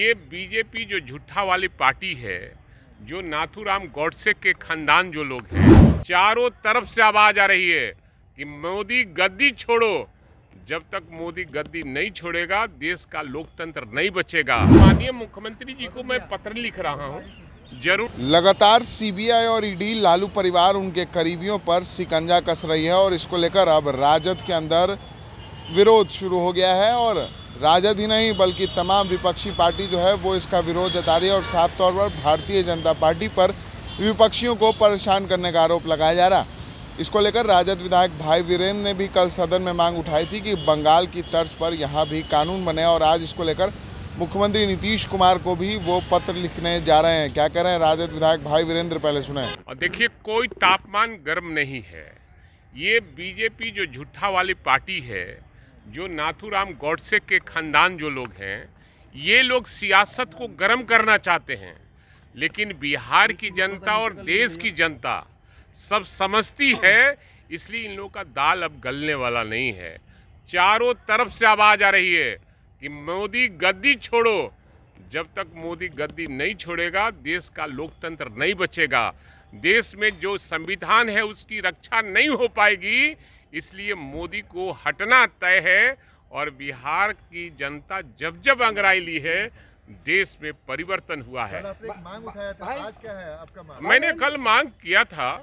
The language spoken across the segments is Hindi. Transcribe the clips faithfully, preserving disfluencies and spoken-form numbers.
ये बीजेपी जो झूठा वाली पार्टी है, जो नाथूराम गॉडसे के खानदान जो लोग हैं, चारों तरफ से आवाज आ रही है कि मोदी गद्दी छोड़ो। जब तक मोदी गद्दी नहीं छोड़ेगा, देश का लोकतंत्र नहीं बचेगा। माननीय मुख्यमंत्री जी को मैं पत्र लिख रहा हूँ, जरूर। लगातार सीबीआई और ईडी लालू परिवार उनके करीबियों पर शिकंजा कस रही है और इसको लेकर अब राजद के अंदर विरोध शुरू हो गया है और राजद ही नहीं बल्कि तमाम विपक्षी पार्टी जो है वो इसका विरोध जता रही है और साफ तौर पर भारतीय जनता पार्टी पर विपक्षियों को परेशान करने का आरोप लगाया जा रहा। इसको लेकर राजद विधायक भाई वीरेंद्र ने भी कल सदन में मांग उठाई थी कि बंगाल की तर्ज पर यहाँ भी कानून बने और आज इसको लेकर मुख्यमंत्री नीतीश कुमार को भी वो पत्र लिखने जा रहे हैं। क्या कह रहे हैं राजद विधायक भाई वीरेंद्र, पहले सुने। और देखिए, कोई तापमान गर्म नहीं है। ये बीजेपी जो झूठा वाली पार्टी है, जो नाथूराम गॉडसे के खानदान जो लोग हैं, ये लोग सियासत को गर्म करना चाहते हैं, लेकिन बिहार की जनता और देश की जनता सब समझती है, इसलिए इन लोगों का दाल अब गलने वाला नहीं है। चारों तरफ से आवाज आ रही है कि मोदी गद्दी छोड़ो। जब तक मोदी गद्दी नहीं छोड़ेगा, देश का लोकतंत्र नहीं बचेगा। देश में जो संविधान है उसकी रक्षा नहीं हो पाएगी, इसलिए मोदी को हटना तय है। और बिहार की जनता जब जब अंगड़ाई ली है, देश में परिवर्तन हुआ है। मांग उठाया था, आज क्या है आपका मांग? मैंने कल मांग किया था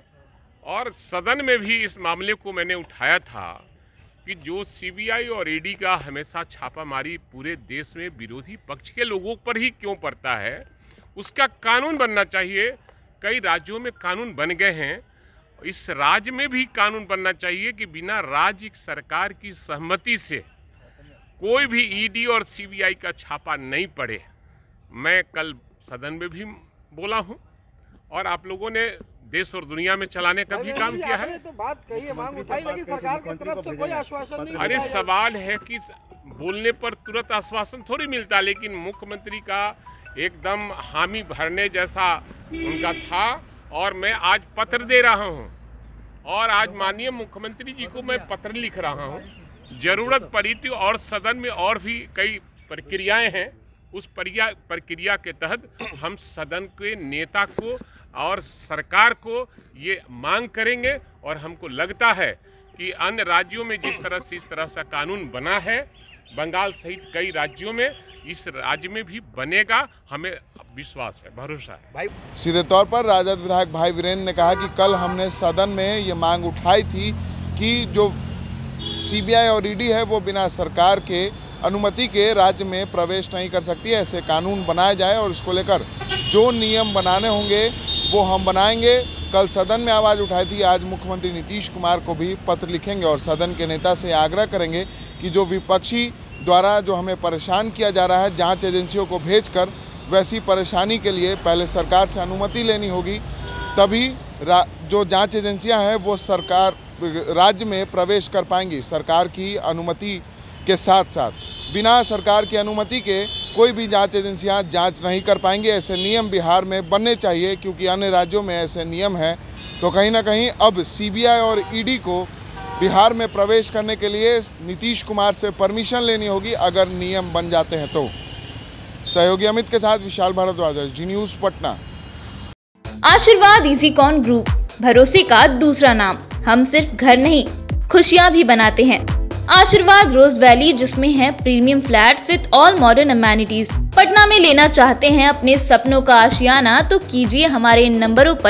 और सदन में भी इस मामले को मैंने उठाया था कि जो सीबीआई और ईडी का हमेशा छापामारी पूरे देश में विरोधी पक्ष के लोगों पर ही क्यों पड़ता है, उसका कानून बनना चाहिए। कई राज्यों में कानून बन गए हैं, इस राज्य में भी कानून बनना चाहिए कि बिना राज्य सरकार की सहमति से कोई भी ईडी और सीबीआई का छापा नहीं पड़े। मैं कल सदन में भी बोला हूं और आप लोगों ने देश और दुनिया में चलाने का भी काम किया है। तो बात कही है, मांग उठाई, लेकिन सरकार की तरफ से कोई आश्वासन नहीं। अरे सवाल है कि बोलने पर तुरंत आश्वासन थोड़ी मिलता, लेकिन मुख्यमंत्री का एकदम हामी भरने जैसा उनका था और मैं आज पत्र दे रहा हूं और आज माननीय मुख्यमंत्री जी को मैं पत्र लिख रहा हूं। जरूरत पड़ी थी और सदन में और भी कई प्रक्रियाएं हैं, उस प्रक्रिया के तहत हम सदन के नेता को और सरकार को ये मांग करेंगे। और हमको लगता है कि अन्य राज्यों में जिस तरह से इस तरह से कानून बना है, बंगाल सहित कई राज्यों में, इस राज्य में भी बनेगा। हमें विश्वास है, भरोसा है भाई। सीधे तौर पर राजद विधायक भाई वीरेंद्र ने कहा कि कल हमने सदन में ये मांग उठाई थी कि जो सीबीआई और ईडी है वो बिना सरकार के अनुमति के राज्य में प्रवेश नहीं कर सकती है। ऐसे कानून बनाए जाए और इसको लेकर जो नियम बनाने होंगे वो हम बनाएंगे। कल सदन में आवाज़ उठाई थी, आज मुख्यमंत्री नीतीश कुमार को भी पत्र लिखेंगे और सदन के नेता से आग्रह करेंगे कि जो विपक्षी द्वारा जो हमें परेशान किया जा रहा है जांच एजेंसियों को भेजकर, वैसी परेशानी के लिए पहले सरकार से अनुमति लेनी होगी, तभी जो जांच एजेंसियां हैं वो सरकार राज्य में प्रवेश कर पाएंगी। सरकार की अनुमति के साथ साथ बिना सरकार की अनुमति के कोई भी जांच एजेंसियां जांच नहीं कर पाएंगी। ऐसे नियम बिहार में बनने चाहिए, क्योंकि अन्य राज्यों में ऐसे नियम हैं। तो कहीं ना कहीं अब सीबीआई और ईडी को बिहार में प्रवेश करने के लिए नीतीश कुमार से परमिशन लेनी होगी, अगर नियम बन जाते हैं तो। सहयोगी अमित के साथ Vishal Bhardwaj, Zee News Patna. Ashirwad Easycon group, भरोसे का दूसरा नाम। हम सिर्फ घर नहीं, खुशियां भी बनाते हैं। आशीर्वाद रोज वैली, जिसमें है premium flats with all modern amenities. Patna में लेना चाहते हैं अपने सपनों का आशियाना, तो कीजिए हमारे इन नंबरों पर